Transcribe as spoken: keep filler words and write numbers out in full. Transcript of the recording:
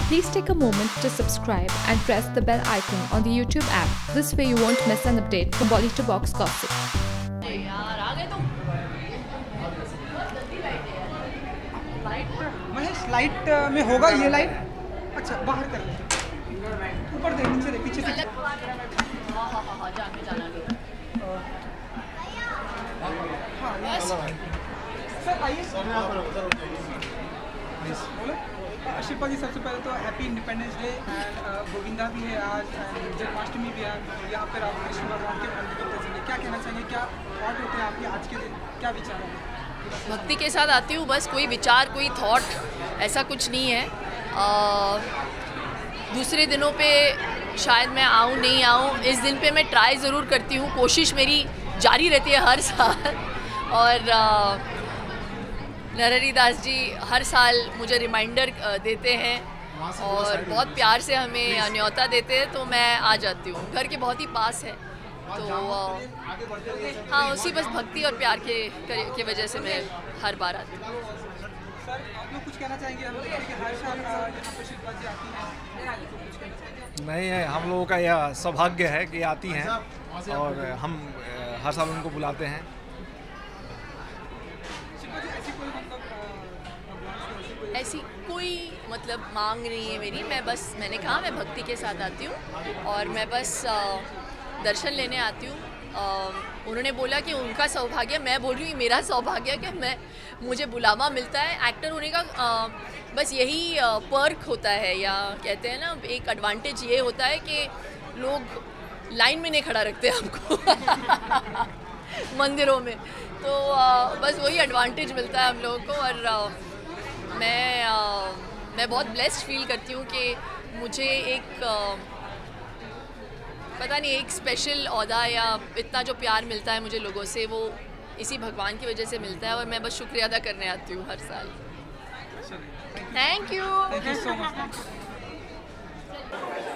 Please take a moment to subscribe and press the bell icon on the YouTube app. This way you won't miss an update from Bolly to Box gossip. Mahesh, light में होगा ये light? अच्छा, बाहर कर ले, ऊपर दे, नीचे दे, पीछे से। हाँ हाँ हाँ हाँ, जाके जाना नहीं। हाँ, सर आइए। बोलो। शिल्पा जी, सबसे पहले तो happy independence day and Govinda भी है आज, जन्माष्टमी भी है यहाँ पे, राम कृष्ण भगवान के मंदिर पर प्रसन्न। क्या कहना चाहिए, क्या थॉट होते हैं आपके आज के दिन, क्या विचार है? भक्ति के साथ आती हूँ, बस कोई विचार, कोई थॉट ऐसा कुछ नहीं है। आ, दूसरे दिनों पे शायद मैं आऊँ नहीं आऊँ, इस दिन पे मैं ट्राई ज़रूर करती हूँ, कोशिश मेरी जारी रहती है हर साल। और नरहरि दास जी हर साल मुझे रिमाइंडर देते हैं और बहुत प्यार से हमें न्योता देते हैं, तो मैं आ जाती हूँ। घर के बहुत ही पास है, तो हाँ, उसी बस भक्ति और प्यार के के वजह से मैं हर बार आती हूँ। सर, आप लोग कुछ कहना चाहेंगे? हम लोग कि हर साल यहाँ पे शिल्पा जी आती हैं। नहीं है, हम लोगों का यह सौभाग्य है कि आती हैं और हम हर साल उनको बुलाते हैं। ऐसी कोई मतलब मांग नहीं है मेरी, मैं बस, मैंने कहा मैं भक्ति के साथ आती हूँ और मैं बस दर्शन लेने आती हूँ। उन्होंने बोला कि उनका सौभाग्य, मैं बोल रही हूँ मेरा सौभाग्य कि मैं मुझे बुलावा मिलता है। एक्टर होने का आ, बस यही पर्क होता है, या कहते हैं ना, एक एडवांटेज ये होता है कि लोग लाइन में नहीं खड़ा रखते हमको मंदिरों में, तो आ, बस वही एडवांटेज मिलता है हम लोगों को। और आ, मैं आ, मैं बहुत ब्लेस्ड फील करती हूँ कि मुझे एक आ, पता नहीं, एक स्पेशल औहदा या इतना जो प्यार मिलता है मुझे लोगों से, वो इसी भगवान की वजह से मिलता है। और मैं बस शुक्रिया अदा करने आती हूँ हर साल। Thank you. Thank you so much.